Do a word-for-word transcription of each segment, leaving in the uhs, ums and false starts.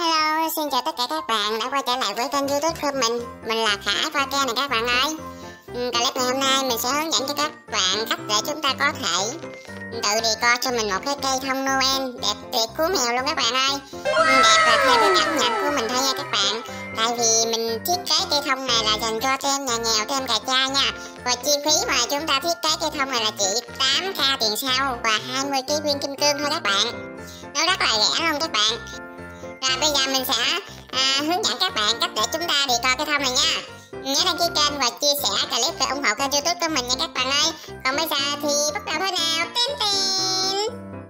Hello, xin chào tất cả các bạn đã quay trở lại với kênh YouTube của mình. Mình là Khải Pha Tre này các bạn ơi. Clip ngày hôm nay mình sẽ hướng dẫn cho các bạn cách để chúng ta có thể tự decor cho mình một cái cây thông Noel đẹp tuyệt cú mèo luôn các bạn ơi. Đẹp là theo cái cảm nhận của mình thôi nha các bạn. Tại vì mình thiết kế cây thông này là dành cho tem nhà nghèo, tem cà cha nha. Và chi phí mà chúng ta thiết kế cây thông này là chỉ tám k tiền sau và hai mươi ki lô gam viên kim cương thôi các bạn. Nó rất là rẻ luôn các bạn. Rồi bây giờ mình sẽ à, hướng dẫn các bạn cách để chúng ta decor cái thông này nha. Nhớ đăng ký kênh và chia sẻ clip để ủng hộ kênh YouTube của mình nha các bạn ơi. Còn bây giờ thì bắt đầu thôi nào. Tin tin.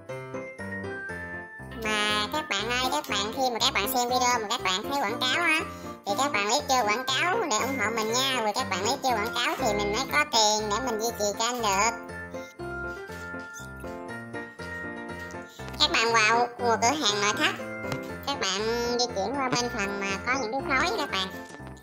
Mà các bạn ơi, các bạn khi mà các bạn xem video mà các bạn thấy quảng cáo á thì các bạn lấy chưa quảng cáo để ủng hộ mình nha. Rồi các bạn lấy chưa quảng cáo thì mình mới có tiền để mình duy trì kênh được. Các bạn vào một cửa hàng nội thất, các bạn di chuyển qua bên phần mà có những cái khói các bạn.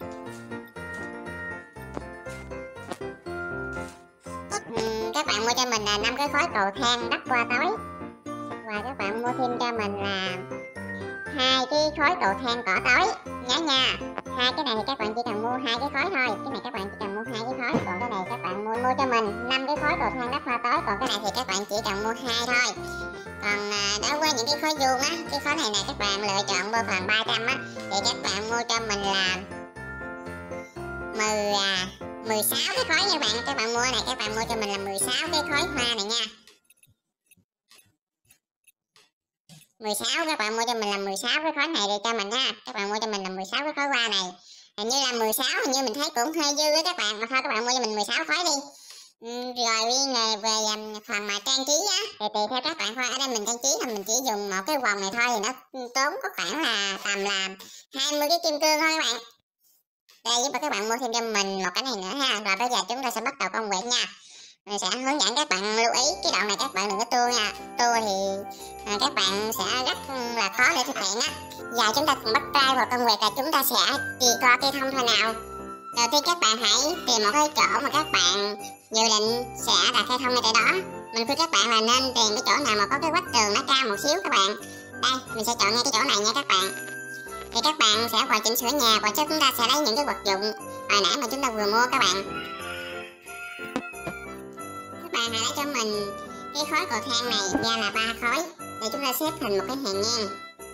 Uhm, các bạn mua cho mình là năm cái khói cầu thang đắp qua tối. Và các bạn mua thêm cho mình là hai cái khói cầu thang cỏ tối. Nhớ nha. Hai cái này thì các bạn chỉ cần mua hai cái khói thôi. Cái này các bạn chỉ cần mua hai cái khói. Còn cái này các bạn mua mua cho mình năm cái khói cầu thang đắp qua tối. Còn cái này thì các bạn chỉ cần mua hai thôi. Còn à, đối với những cái khói vuông á, cái khói này này các bạn lựa chọn vô phần ba trăm á thì các bạn mua cho mình là mười à, mười sáu cái khói nha bạn. Các bạn mua này các bạn mua cho mình là mười sáu cái khói hoa này nha. mười sáu các bạn mua cho mình là mười sáu cái khói này để cho mình ha. Các bạn mua cho mình là mười sáu cái khói hoa này. Hình như là mười sáu, hình như mình thấy cũng hơi dư á các bạn. Mà thôi các bạn mua cho mình mười sáu khói đi. Ừ, rồi về, về phần mà trang trí á thì tùy theo các bạn thôi. Ở đây mình trang trí là mình chỉ dùng một cái vòng này thôi thì nó tốn có khoảng là tầm là hai mươi cái kim cương thôi các bạn. Đây giúp các bạn mua thêm cho mình một cái này nữa ha. Rồi bây giờ chúng ta sẽ bắt đầu công việc nha. Mình sẽ hướng dẫn các bạn lưu ý cái đoạn này các bạn đừng có tua nha. Tua thì à, các bạn sẽ rất là khó để thực hiện á. Giờ chúng ta cùng bắt tay vào công việc là chúng ta sẽ decor cây thông thôi nào. Đầu tiên các bạn hãy tìm một cái chỗ mà các bạn dự định sẽ đặt cây thông ngay tại đó. Mình khuyên các bạn là nên tìm cái chỗ nào mà có cái vách tường nó cao một xíu các bạn. Đây, mình sẽ chọn ngay cái chỗ này nha các bạn. Thì các bạn sẽ vào chỉnh sửa nhà và trước chúng ta sẽ lấy những cái vật dụng hồi nãy mà chúng ta vừa mua các bạn. Các bạn hãy lấy cho mình cái khói cầu thang này ra là ba khói để chúng ta xếp thành một cái hàng ngang.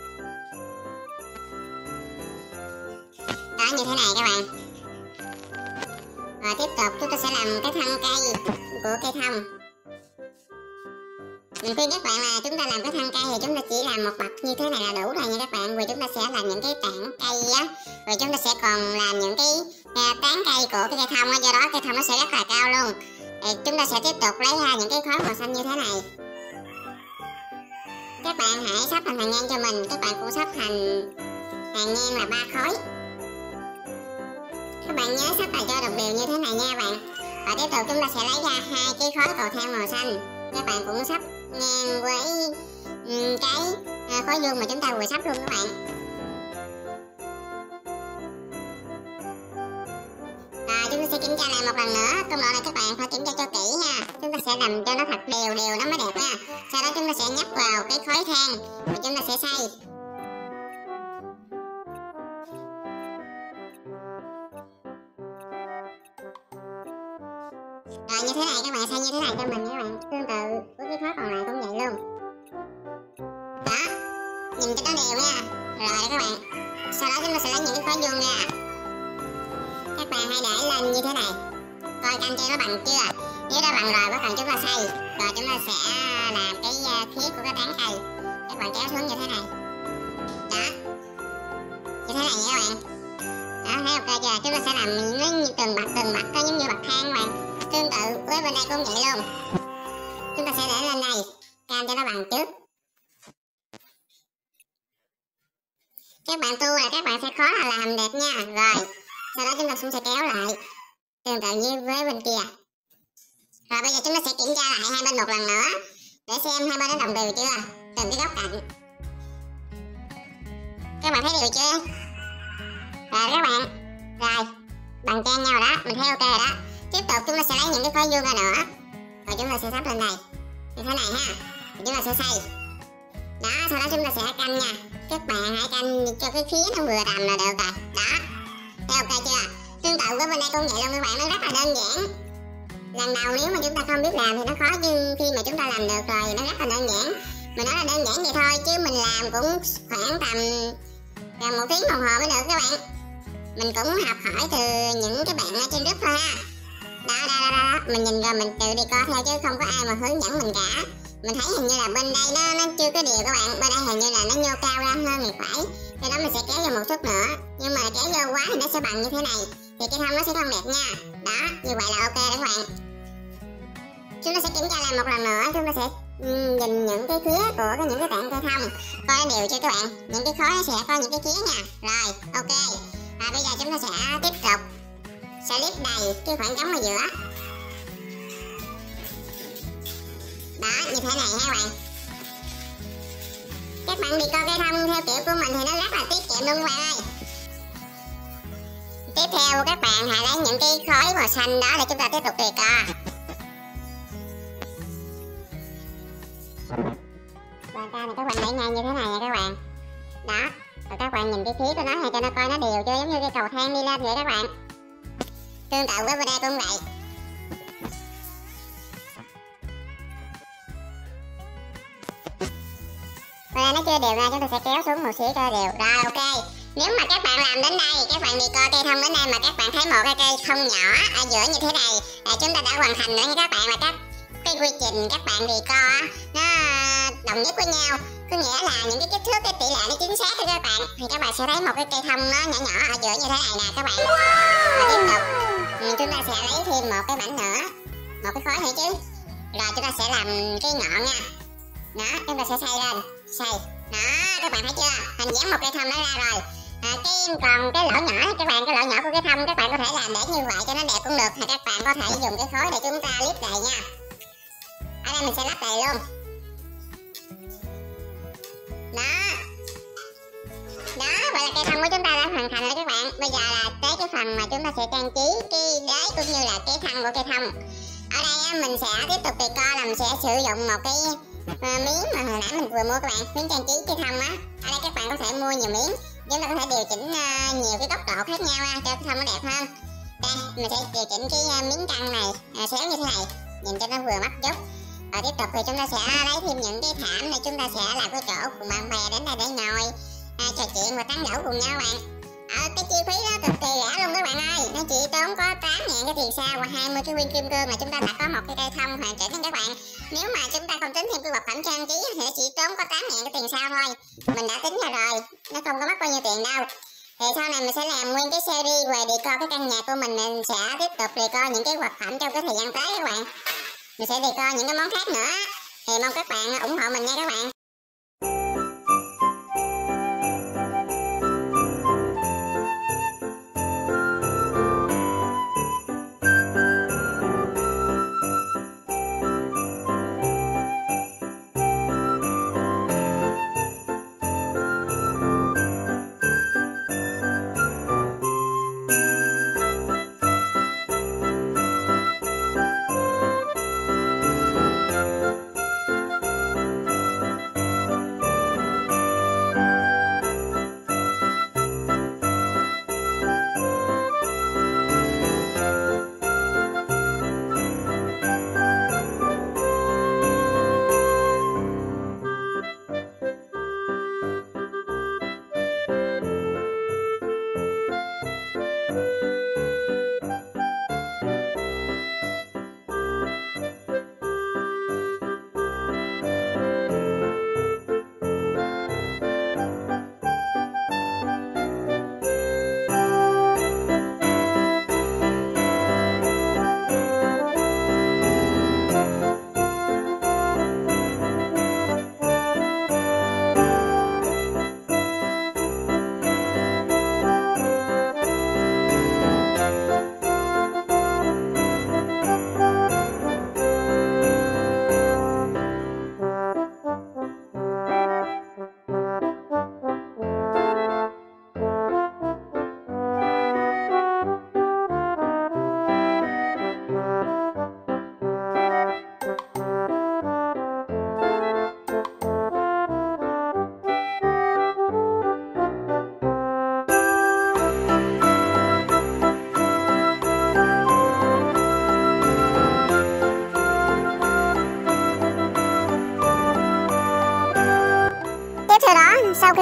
Đó như thế này các bạn. Rồi tiếp tục chúng ta sẽ làm cái thân cây của cây thông. Mình khuyên các bạn là chúng ta làm cái thân cây thì chúng ta chỉ làm một bậc như thế này là đủ rồi nha các bạn. Rồi chúng ta sẽ làm những cái tảng cây á, rồi chúng ta sẽ còn làm những cái à, tán cây của cái cây thông á, do đó cây thông nó sẽ rất là cao luôn. Thì chúng ta sẽ tiếp tục lấy ra những cái khói màu xanh như thế này. Các bạn hãy sắp thành hàng ngang cho mình, các bạn cũng sắp thành hàng ngang là ba khói. Các bạn nhớ sắp lại cho đồng đều như thế này nha bạn. Và tiếp tục chúng ta sẽ lấy ra hai cái khói cầu thang màu xanh. Các bạn cũng sắp ngang với um, cái uh, khói vuông mà chúng ta vừa sắp luôn các bạn. Rồi chúng ta sẽ kiểm tra lại một lần nữa. Công đoạn này các bạn phải kiểm tra cho kỹ nha. Chúng ta sẽ làm cho nó thật đều đều nó mới đẹp nha. Sau đó chúng ta sẽ nhấp vào cái khói than và chúng ta sẽ xay. Rồi như thế này các bạn, xay như thế này cho mình các bạn. Tương tự với cái khói còn lại cũng vậy luôn. Đó, nhìn cho nó đều nha. Rồi các bạn, sau đó chúng ta sẽ lấy những cái khói vuông ra. Các bạn hãy để lên như thế này, coi canh cho nó bằng chưa. Nếu nó bằng rồi bắt đầu chúng ta xay. Rồi chúng ta sẽ làm cái phía của cái tán cây. Các bạn kéo xuống như thế này. Đó, như thế này nha các bạn. Đó, thấy ok chưa? Chúng ta sẽ làm những từng bậc từng bậc có giống như bậc thang các bạn. Tương tự với bên đây cũng vậy luôn. Chúng ta sẽ để lên đây cam cho nó bằng trước. Các bạn tua là các bạn sẽ khó là làm đẹp nha. Rồi sau đó chúng ta cũng sẽ kéo lại tương tự như với bên kia. Rồi bây giờ chúng ta sẽ kiểm tra lại hai bên một lần nữa để xem hai bên nó đồng đều chưa, từng cái góc cạnh. Các bạn thấy đều chưa? Rồi các bạn, rồi bằng trang nhau đó, mình thấy ok rồi đó. Tiếp tục chúng ta sẽ lấy những cái khói vuông ra nữa. Rồi chúng ta sẽ sắp lên đây như thế này ha. Rồi chúng ta sẽ xay. Đó, sau đó chúng ta sẽ canh nha. các bạn hãy canh cho cái phía nó vừa tầm là được rồi. Đó, thấy ok chưa? Tương tự với bên đây cũng vậy luôn các bạn, nó rất là đơn giản. Lần đầu nếu mà chúng ta không biết làm thì nó khó, nhưng khi mà chúng ta làm được rồi nó rất là đơn giản. Mình nói là đơn giản vậy thôi chứ mình làm cũng khoảng tầm gần một tiếng đồng hồ mới được các bạn. Mình cũng học hỏi từ những cái bạn ở trên group thôi ha. Đó, đó, đó, đó, mình nhìn rồi mình tự đi coi theo chứ không có ai mà hướng dẫn mình cả. Mình thấy hình như là bên đây nó nó chưa có đều các bạn, bên đây hình như là nó nhô cao ra hơn thì phải. Cho đó mình sẽ kéo vô một chút nữa, nhưng mà kéo vô quá thì nó sẽ bằng như thế này, thì cái thông nó sẽ không đẹp nha. Đó, như vậy là ok đó các bạn. Chúng ta sẽ kiểm tra lại một lần nữa, chúng ta sẽ um, nhìn những cái khía của cái, những cái tảng cây thông coi nó đều chưa các bạn. Những cái khối nó sẽ có những cái khía nha. Rồi, ok. Và bây giờ chúng ta sẽ tiếp tục sẽ lít đầy cái khoảng trống ở giữa. Đó, như thế này ha các bạn. Các bạn đi coi cây thông theo kiểu của mình thì nó rất là tiết kiệm luôn các bạn ơi. Tiếp theo các bạn hãy lấy những cái khối màu xanh đó để chúng ta tiếp tục đi co. Bàn tay này các bạn đẩy ngay như thế này nha các bạn. Đó, rồi các bạn nhìn cái phía của nó thì cho nó coi nó đều chưa, giống như cái cầu thang đi lên vậy các bạn. Tương tự với bên đây cũng vậy. Bên đây nó chưa đều ra, chúng ta sẽ kéo xuống một xíu cho đều. Rồi ok. Nếu mà các bạn làm đến đây, các bạn đi coi cây thông đến đây mà các bạn thấy một cái cây thông nhỏ ở giữa như thế này là chúng ta đã hoàn thành nữa nha các bạn. Là các cái quy trình các bạn đi co nó đồng nhất với nhau, có nghĩa là những cái kích thước, cái tỷ lệ nó chính xác thôi các bạn, thì các bạn sẽ thấy một cái cây thông nó nhỏ nhỏ ở giữa như thế này nè các bạn. Và tiếp tục chúng ta sẽ lấy thêm một cái mảnh nữa, một cái khối nữa chứ. Rồi chúng ta sẽ làm cái ngọn nha. Đó, chúng ta sẽ xây lên, xây. Đó, các bạn thấy chưa? Hình dáng một cây thông nó ra rồi. À, cái còn cái lỗ nhỏ các bạn, cái lỗ nhỏ của cái thông các bạn có thể làm để như vậy cho nó đẹp cũng được, hay các bạn có thể dùng cái khối để chúng ta lip đầy nha. Ở đây mình sẽ lắp đầy luôn. Đó. Đó, vậy là cây thông của chúng ta đã hoàn thành rồi các bạn. Bây giờ là tới cái phần mà chúng ta sẽ trang trí cái đế cũng như là cái thân của cây thông. Ở đây á, mình sẽ tiếp tục tùy co là mình sẽ sử dụng một cái uh, miếng mà hồi nãy mình vừa mua các bạn, miếng trang trí cây thông á. Ở đây các bạn có thể mua nhiều miếng, chúng ta có thể điều chỉnh uh, nhiều cái góc độ khác nhau ha, cho cây thông nó đẹp hơn. Đây, mình sẽ điều chỉnh cái uh, miếng trăng này uh, xéo như thế này, nhìn cho nó vừa mắt chút. Và tiếp tục thì chúng ta sẽ lấy thêm những cái thảm này, chúng ta sẽ làm cái chỗ cùng bạn bè đến đây để ngồi à, trò chuyện và tán gẫu cùng nhau các bạn. Ở cái chi phí đó cực kỳ rẻ luôn các bạn ơi, nó chỉ tốn có tám ngàn cái tiền sao và hai mươi cái viên kim cương là chúng ta đã có một cái cây thông hoàn chỉnh các bạn. Nếu mà chúng ta không tính thêm cái vật phẩm trang trí thì chỉ tốn có tám ngàn cái tiền sao thôi. Mình đã tính ra rồi, nó không có mất bao nhiêu tiền đâu. Thì sau này mình sẽ làm nguyên cái series về decor cái căn nhà của mình, mình sẽ tiếp tục decor những cái vật phẩm trong cái thời gian tới các bạn. Mình sẽ decor những cái món khác nữa, thì mong các bạn ủng hộ mình nha các bạn.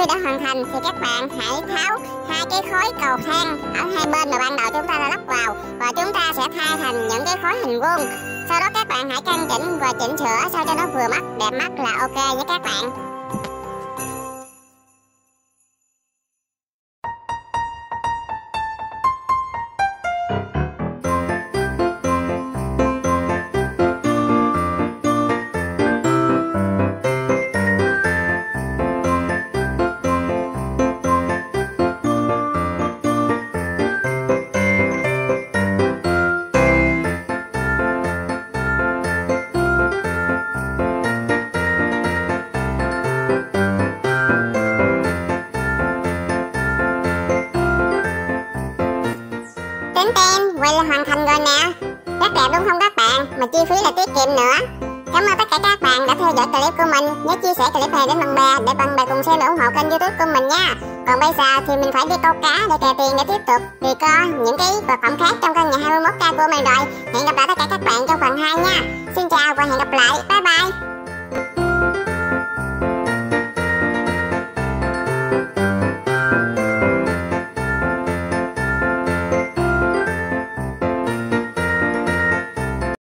đã hoàn thành thì các bạn hãy tháo hai cái khối cầu thang ở hai bên mà ban đầu chúng ta đã lắp vào, và chúng ta sẽ thay thành những cái khối hình vuông. Sau đó các bạn hãy căn chỉnh và chỉnh sửa sao cho nó vừa mắt, đẹp mắt là ok với các bạn. Tên tên, vậy là hoàn thành rồi nè. Rất đẹp đúng không các bạn? Mà chi phí là tiết kiệm nữa. Cảm ơn tất cả các bạn đã theo dõi clip của mình. Nhớ chia sẻ clip này đến bạn bè để bạn bè cùng xem và ủng hộ kênh YouTube của mình nha. Còn bây giờ thì mình phải đi câu cá để kè tiền để tiếp tục vì có những cái vật phẩm khác trong căn nhà hai mươi mốt K của mình rồi. Hẹn gặp lại tất cả các bạn trong phần hai nha. Xin chào và hẹn gặp lại. Bye bye.